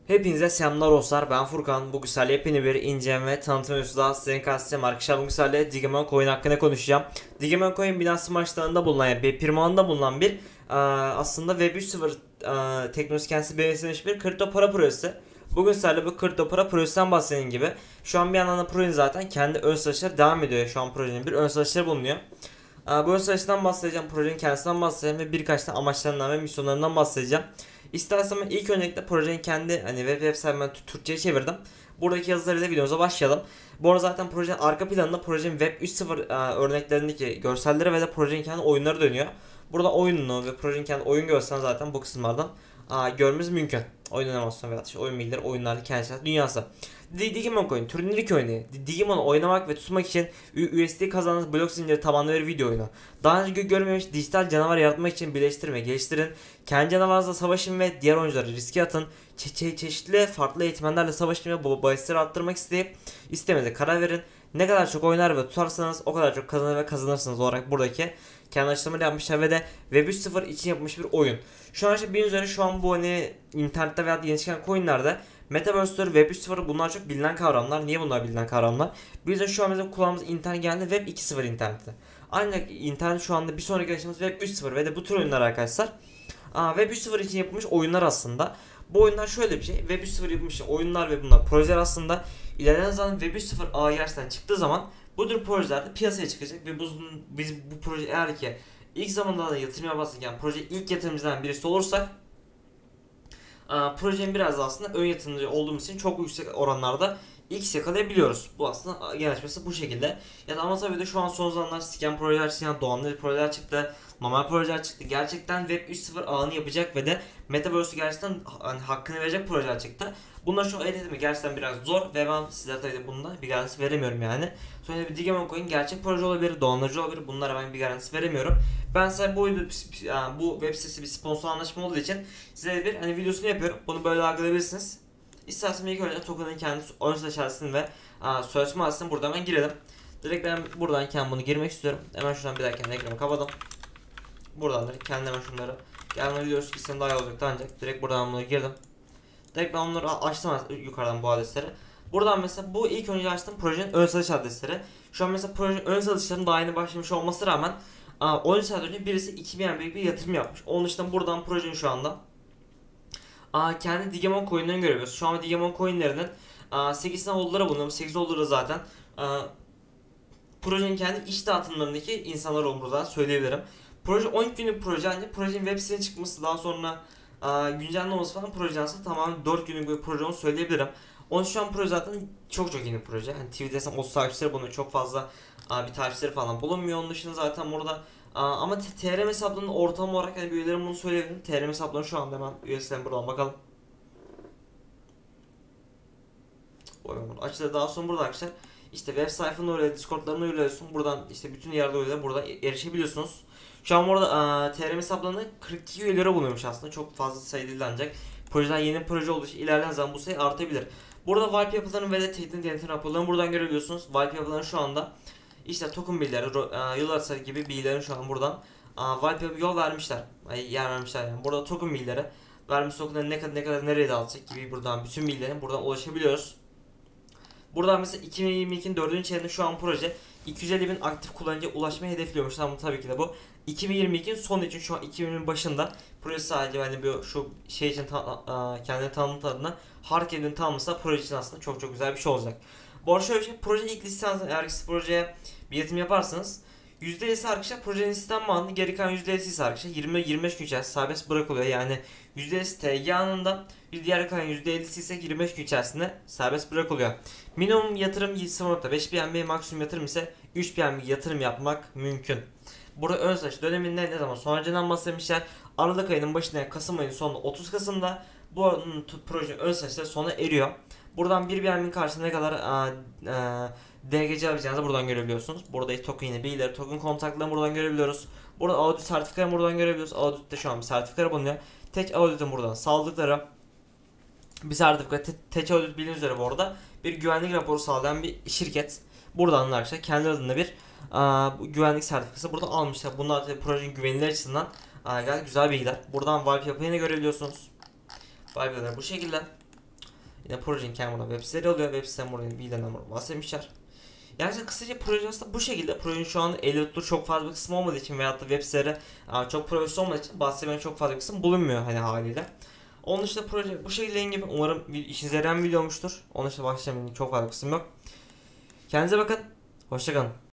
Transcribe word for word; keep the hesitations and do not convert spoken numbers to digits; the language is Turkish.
Hepinize selamlar dostlar, ben Furkan. Bu güzel yepyeni bir inceleme ve tanıtım videosu daha sizlerin karşısındayım arkadaşlar. Bu güzel Digimon Coin hakkında konuşacağım. Digimon Coin Binance maçlarında bulunan, yani bir pirmanında bulunan bir e, aslında Web üç nokta sıfır e, teknolojisi kendisi benimsemiş bir kripto para projesi. Bugün sizlerle bu kripto para projesinden bahsedeyim gibi. Şu an bir yandan da projenin zaten kendi ön satışları devam ediyor. Şu an projenin bir ön satışları bulunuyor. E, bu ön satıştan bahsedeceğim, projenin kendisinden bahsedeceğim ve birkaç tane amaçlarından ve misyonlarından bahsedeceğim. İstersem ilk öncelikle projenin kendi hani web web sayfamı Türkçe'ye çevirdim. Buradaki yazılarıyla videomuza başlayalım. Bu arada zaten projenin arka planında projenin Web üç nokta sıfır e, örneklerindeki görselleri ve de projenin kendi oyunları dönüyor. Burada oyununu ve projenin kendi oyun görselini zaten bu kısımlardan e, görmemiz mümkün. Oyun animasyonu veya işte oyun bilgileri, oyunlarda kendisi dünyası. Digimon Coin turnirlik oyunu. Digimon'u oynamak ve tutmak için U S D kazandığınız blok zinciri tabanlı bir video oyunu. Daha önce görmemiş dijital canavar yaratmak için birleştirme, geliştirin. Kendi canavarınızla savaşın ve diğer oyuncuları riske atın. Çe çe çeşitli farklı eğitmenlerle savaşın ve bahisleri arttırmak isteyip istemede karar verin. Ne kadar çok oynar ve tutarsanız o kadar çok kazanır ve kazanırsınız olarak buradaki kendi açıklamaları yapmışlar ve de Web üç nokta sıfır için yapılmış bir oyun. Şu an işte bir üzere şu an bu hani internette veya yeni çıkan coinlerde Metaverse'ler, Web üç nokta sıfır bunlar çok bilinen kavramlar. Niye bunlar bilinen kavramlar? Biz de şu an bizim kulağımız internet geldi Web iki nokta sıfır interneti. Ancak internet şu anda bir sonraki aşaması Web üç nokta sıfır ve de bu tür oyunlar arkadaşlar Aa, Web üç nokta sıfır için yapılmış oyunlar aslında. Bu oyunlar şöyle bir şey. Web üç nokta sıfır yapılmış oyunlar ve bunlar projeler aslında ilerleyen zaman Web üç nokta sıfır ağı gerçekten çıktığı zaman bu tür projeler de piyasaya çıkacak ve biz, biz bu proje eğer ki ilk zamanlarda yatırım yaparken proje ilk yatırımcıdan birisi olursak aa, projenin biraz da aslında ön yatırımcı olduğumuz için çok yüksek oranlarda X yakalayabiliyoruz. Bu aslında genelleşmesi bu şekilde. Ya da ama tabii de şu an son zamanlar scam projeler çıktı, yani dolandırıcı projeler çıktı, normal projeler çıktı. Gerçekten Web üç nokta sıfır ağını yapacak ve de Metaverse'ü gerçekten hani hakkını verecek projeler çıktı. Bunlar şu an elde etmek gerçekten biraz zor ve ben sizlere tabii de bunda bir garantisi veremiyorum yani. Sonra bir Digimon Coin gerçek proje olabilir, dolandırıcı olabilir. Bunlara ben bir garantisi veremiyorum. Ben size bu bu web sitesi bir sponsor anlaşma olduğu için size bir hani videosunu yapıyorum. Bunu böyle algılayabilirsiniz. İsterseniz ilk önce token'ın kendi ön seçerisini ve sözleşme adresini buradan ben girelim. Direkt ben buradan kendim bunu girmek istiyorum. Hemen şuradan bir daha kendi ekranımı kapadım. Buradan da kendi hemen şunları gelme videosu gitsin daha iyi olacaktı ancak direkt buradan bunu girdim. Direkt ben onları açtım yukarıdan bu adresleri. Buradan mesela bu ilk önce açtığım projenin ön satış adresleri. Şu an mesela projenin ön satışlarının daha yeni başlamış olması rağmen on üç saat önce birisi iki bin büyük bir yatırım yapmış. Onun dışında buradan projenin şu anda Aa, kendi Digimon coinlerini görüyoruz. Şu an Digimon coinlerinin sekiz tane hold'lara bulunuyor. sekiz hold'lara zaten aa, projenin kendi iş dağıtımlarındaki insanlar olduğunu zaten söyleyebilirim. Proje on günlük proje, yani projenin web sitesine çıkması daha sonra aa, güncelleme olması falan proje aslında tamamen dört günlük bir proje olduğunu söyleyebilirim. Onun şu an proje zaten çok çok yeni bir proje. Hani T V desem otuz takipçileri bulunuyor. Çok fazla aa, bir takipçileri falan bulunmuyor. Onun dışında zaten burada Aa, ama T R M hesaplarının ortalama olarak yani üyelerim bunu söyleyebilirim. T R M hesaplarının şu anda hemen üyesinden buradan bakalım. Açıkçası daha sonra burada arkadaşlar işte web sayfanın oraya, Discord'larına üyeliyorsun. Buradan işte bütün yerde üyeler burada erişebiliyorsunuz. Şu an burada aa, T R M hesaplarında kırk iki üyelere bulunuyormuş aslında. Çok fazla sayı değil ancak projeler yeni proje olduğu için ilerleyen zaman bu sayı artabilir. Burada wipe yapılarını ve de teknik denetim raporlarını buradan görebiliyorsunuz. Wipe yapılarını şu anda işte token bilgileri, yol haritası gibi bilgilerin şu an buradan wipe yapıp yol vermişler. Yer vermişler yani. Burada token bilgileri, vermiş tokenları ne kadar ne kadar nereye dağıtacak gibi buradan bütün bilgilerin buradan ulaşabiliyoruz. Buradan mesela iki bin yirmi ikinin dördüncü çeyreğinde şu an proje iki yüz elli bin aktif kullanıcıya ulaşmayı hedefliyormuş. Ama tabii ki de bu iki bin yirmi ikinin sonu için, şu an iki bin yirminin başında proje sadece hani bir şu şey için ta, kendini tanıtım adına Harkev'in tanımlasa proje için aslında çok çok güzel bir şey olacak. Bu arada şöyle bir şey, proje ilk lisansı eğer siz projeye bir yatırım yaparsanız yüzde ellisi arkadaşlar projenin sistem bağını, geri kalan yüzde ellisi ise arkadaşlar yirmi yirmi beş gün içerisinde serbest bırakılıyor. Yani yüzde ellisi T G anında, bir diğer kalan yüzde ellisi ise yirmi beş gün içerisinde serbest bırakılıyor. Minimum yatırım sıfır nokta beş B N B, maksimum yatırım ise üç B N B yatırım yapmak mümkün. Burada ön satış döneminde ne zaman sonracından bahsetmişler. Aralık ayının başında, Kasım ayının sonunda otuz Kasım'da bu proje ön satışları sona eriyor. Buradan bir B N B'nin karşısında ne kadar a, a, D G C alacağınızı buradan görebiliyorsunuz. Burada token yine bilgileri, token kontaklarını buradan görebiliyoruz. Burada audit sertifikayı buradan görebiliyoruz. Audit'te şu an bir sertifika bulunuyor. Tek audit'in buradan sağladıkları bir sertifika. Tek audit bildiğiniz üzere bu arada bir güvenlik raporu sağlayan bir şirket. Buradan arkadaşlar kendi adında bir a, güvenlik sertifikası burada almışlar. Bunlar da projenin güvenilir açısından a, gayet güzel bilgiler. Buradan wipe yapıyı görebiliyorsunuz. Wipe'ları bu şekilde. Yine projenin kendi burada web siteleri oluyor. Web sitenin burada bilgilerinden burada bahsetmişler. Yani işte kısaca proje aslında bu şekilde. Projenin şu an elle tutulur çok fazla bir kısmı olmadığı için veyahut da web siteleri çok profesyonel olmadığı için bahsetmenin çok fazla bir kısım bulunmuyor hani haliyle. Onun dışında proje bu şekilde gibi. Umarım işinize yarayan bir video olmuştur. Onun dışında başlamayın çok fazla kısım yok. Kendinize bakın. Hoşçakalın.